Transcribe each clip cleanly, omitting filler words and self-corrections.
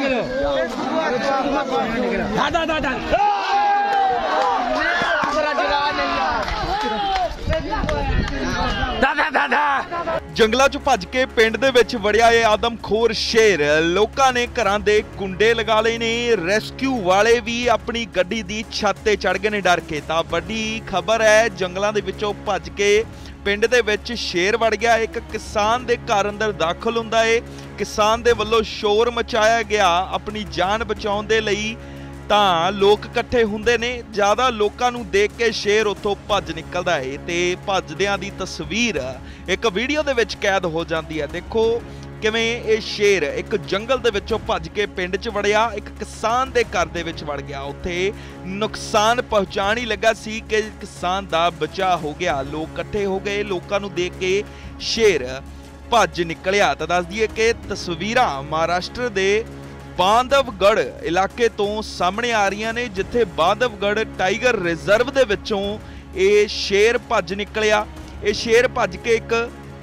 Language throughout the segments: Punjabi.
जंगलों च भज के पिंड दे विच वड़िया ये आदमखोर शेर। लोकां ने घरां दे कुंडे लगा लए ने। रेस्क्यू वाले भी अपनी गड्डी दी छत ते चढ़ गए ने डर के। तां वड्डी खबर है, जंगलों दे विचों भज के पिंड दे विच शेर वड़ गया। एक किसान दे घर अंदर दाखल हुंदा है। किसान दे वल्लों शोर मचाया गया अपनी जान बचाउण दे लई। ਤਾਂ ਲੋਕ ਇਕੱਠੇ ਹੁੰਦੇ ਨੇ। ਜ਼ਿਆਦਾ ਲੋਕਾਂ ਨੂੰ ਦੇਖ ਕੇ ਸ਼ੇਰ ਉੱਥੋਂ ਭੱਜ ਨਿਕਲਦਾ ਹੈ ਤੇ ਭੱਜਦਿਆਂ ਦੀ ਤਸਵੀਰ ਇੱਕ ਵੀਡੀਓ ਦੇ ਵਿੱਚ ਕੈਦ ਹੋ ਜਾਂਦੀ ਹੈ। ਦੇਖੋ ਕਿਵੇਂ ਇਹ ਸ਼ੇਰ ਇੱਕ ਜੰਗਲ ਦੇ ਵਿੱਚੋਂ ਭੱਜ ਕੇ ਪਿੰਡ 'ਚ ਵੜਿਆ, ਇੱਕ ਕਿਸਾਨ ਦੇ ਘਰ ਦੇ ਵਿੱਚ ਵੜ ਗਿਆ। ਉੱਥੇ ਨੁਕਸਾਨ ਪਹੁੰਚਾਣ ਹੀ ਲੱਗਾ ਸੀ ਕਿ ਕਿਸਾਨ ਦਾ ਬਚਾਅ ਹੋ ਗਿਆ। ਲੋਕ ਇਕੱਠੇ ਹੋ ਗਏ। ਲੋਕਾਂ ਨੂੰ ਦੇਖ ਕੇ ਸ਼ੇਰ ਭੱਜ ਨਿਕਲਿਆ। ਤਾਂ ਦੱਸ ਦਈਏ ਕਿ ਤਸਵੀਰਾਂ ਮਹਾਰਾਸ਼ਟਰ ਦੇ ਬਾਂਧਵਗੜ ਇਲਾਕੇ ਤੋਂ ਸਾਹਮਣੇ ਆ ਰਹੀਆਂ ਨੇ, ਜਿੱਥੇ ਬਾਂਧਵਗੜ ਟਾਈਗਰ ਰਿਜ਼ਰਵ ਦੇ ਵਿੱਚੋਂ ਇਹ ਸ਼ੇਰ ਭੱਜ ਨਿਕਲਿਆ। ਇਹ ਸ਼ੇਰ ਭੱਜ ਕੇ ਇੱਕ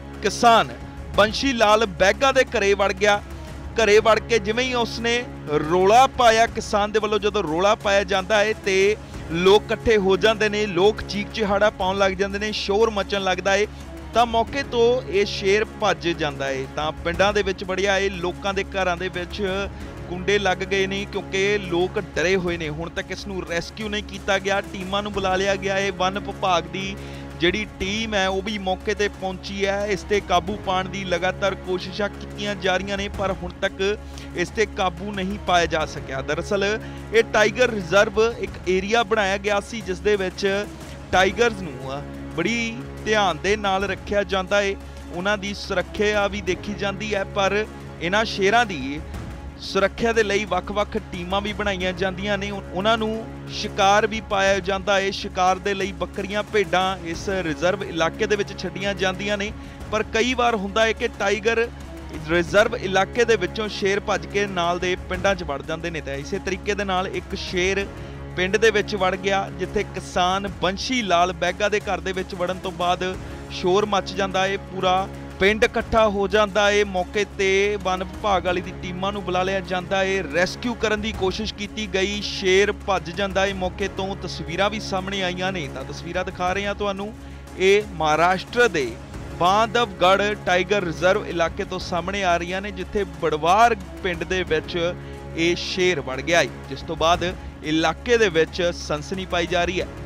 ਕਿਸਾਨ ਬੰਸ਼ੀ ਲਾਲ ਬੈਗਾ ਦੇ ਘਰੇ ਵੜ ਗਿਆ। ਘਰੇ ਵੜ ਕੇ ਜਿਵੇਂ ਹੀ ਉਸਨੇ ਰੋਲਾ ਪਾਇਆ, ਕਿਸਾਨ ਦੇ ਵੱਲੋਂ ਜਦੋਂ ਰੋਲਾ ਪਾਇਆ ਜਾਂਦਾ ਹੈ ਤੇ ਲੋਕ ਇਕੱਠੇ ਹੋ ਜਾਂਦੇ ਨੇ। ਲੋਕ ਚੀਕ ਚਿਹਾੜਾ ਪਾਉਣ ਲੱਗ ਜਾਂਦੇ ਨੇ, ਸ਼ੋਰ ਮਚਣ ਲੱਗਦਾ ਹੈ। ਤਾਂ ਮੌਕੇ ਤੋਂ ਇਹ ਸ਼ੇਰ ਭੱਜ ਜਾਂਦਾ ਹੈ। ਤਾਂ ਪਿੰਡਾਂ ਦੇ ਵਿੱਚ ਵੜਿਆ ਇਹ ਲੋਕਾਂ ਦੇ ਘਰਾਂ ਦੇ ਵਿੱਚ ਕੁੰਡੇ ਲੱਗ ਗਏ ਨੇ, ਕਿਉਂਕਿ ਲੋਕ ਡਰੇ ਹੋਏ ਨੇ। ਹੁਣ ਤੱਕ ਇਸ ਨੂੰ ਰੈਸਕਿਊ ਨਹੀਂ ਕੀਤਾ ਗਿਆ। ਟੀਮਾਂ ਨੂੰ ਬੁਲਾ ਲਿਆ ਗਿਆ ਹੈ। ਵਨ ਵਿਭਾਗ ਦੀ ਜਿਹੜੀ ਟੀਮ ਹੈ ਉਹ ਵੀ ਮੌਕੇ ਤੇ ਪਹੁੰਚੀ ਹੈ। ਇਸ ਤੇ ਕਾਬੂ ਪਾਉਣ ਦੀ ਲਗਾਤਾਰ ਕੋਸ਼ਿਸ਼ਾਂ ਕੀਤੀਆਂ ਜਾ ਰਹੀਆਂ ਨੇ, ਪਰ ਹੁਣ ਤੱਕ ਇਸ ਤੇ ਕਾਬੂ ਨਹੀਂ ਪਾਇਆ ਜਾ ਸਕਿਆ। ਦਰਅਸਲ ਇਹ ਟਾਈਗਰ ਰਿਜ਼ਰਵ ਇੱਕ ਏਰੀਆ ਬਣਾਇਆ ਗਿਆ ਸੀ ਜਿਸ ਦੇ ਵਿੱਚ ਟਾਈਗਰਸ ਨੂੰ ਬੜੀ ਧਿਆਨ ਦੇ ਨਾਲ ਰੱਖਿਆ ਜਾਂਦਾ ਹੈ। ਉਹਨਾਂ ਦੀ ਸੁਰੱਖਿਆ ਵੀ ਦੇਖੀ ਜਾਂਦੀ ਹੈ, ਪਰ ਇਹਨਾਂ ਸ਼ੇਰਾਂ ਦੀ ਸੁਰੱਖਿਆ ਦੇ ਲਈ ਵੱਖ-ਵੱਖ ਟੀਮਾਂ ਵੀ ਬਣਾਈਆਂ ਜਾਂਦੀਆਂ ਨੇ। ਉਹਨਾਂ ਨੂੰ ਸ਼ਿਕਾਰ ਵੀ ਪਾਇਆ ਜਾਂਦਾ ਹੈ। ਸ਼ਿਕਾਰ ਦੇ ਲਈ ਬੱਕਰੀਆਂ, ਭੇਡਾਂ ਇਸ ਰਿਜ਼ਰਵ ਇਲਾਕੇ ਦੇ ਵਿੱਚ ਛੱਡੀਆਂ ਜਾਂਦੀਆਂ ਨੇ। ਪਰ ਕਈ ਵਾਰ ਹੁੰਦਾ ਹੈ ਕਿ ਟਾਈਗਰ ਰਿਜ਼ਰਵ ਇਲਾਕੇ ਦੇ ਵਿੱਚੋਂ ਸ਼ੇਰ ਭੱਜ ਕੇ ਨਾਲ ਦੇ ਪਿੰਡਾਂ 'ਚ ਵੜ ਜਾਂਦੇ ਨੇ। ਤਾਂ ਇਸੇ ਤਰੀਕੇ ਦੇ ਨਾਲ ਇੱਕ ਸ਼ੇਰ ਪਿੰਡ ਦੇ ਵਿੱਚ ਵੜ ਗਿਆ, ਜਿੱਥੇ ਕਿਸਾਨ ਬੰਸ਼ੀ ਲਾਲ ਬੈਗਾ ਦੇ ਘਰ ਦੇ ਵਿੱਚ ਵੜਨ ਤੋਂ ਬਾਅਦ ਸ਼ੋਰ ਮਚ ਜਾਂਦਾ ਹੈ। ਪੂਰਾ ਪਿੰਡ ਇਕੱਠਾ ਹੋ ਜਾਂਦਾ ਹੈ। ਮੌਕੇ ਤੇ ਵਨ ਵਿਭਾਗ ਵਾਲੀ ਦੀ ਟੀਮਾਂ ਨੂੰ ਬੁਲਾ ਲਿਆ ਜਾਂਦਾ ਹੈ। ਰੈਸਕਿਊ ਕਰਨ ਦੀ ਕੋਸ਼ਿਸ਼ ਕੀਤੀ ਗਈ। ਸ਼ੇਰ ਭੱਜ ਜਾਂਦਾ ਹੈ ਮੌਕੇ ਤੋਂ। ਤਸਵੀਰਾਂ ਵੀ ਸਾਹਮਣੇ ਆਈਆਂ ਨੇ, ਤਾਂ ਤਸਵੀਰਾਂ ਦਿਖਾ ਰਹੇ ਹਾਂ ਤੁਹਾਨੂੰ। ਇਹ ਮਹਾਰਾਸ਼ਟਰ ਦੇ ਬਾਂਧਵਗੜ ਟਾਈਗਰ ਰਿਜ਼ਰਵ ਇਲਾਕੇ ਤੋਂ ਸਾਹਮਣੇ ਆ ਰਹੀਆਂ ਨੇ, ਜਿੱਥੇ ਬੜਵਾਰ ਪਿੰਡ ਦੇ ਵਿੱਚ ਇਹ ਸ਼ੇਰ ਵੜ ਗਿਆ ਹੈ, ਜਿਸ ਤੋਂ ਬਾਅਦ ਇਲਾਕੇ ਦੇ ਵਿੱਚ ਸਨਸਨੀ ਪਾਈ ਜਾ ਰਹੀ ਹੈ।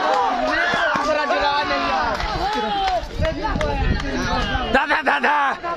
दादा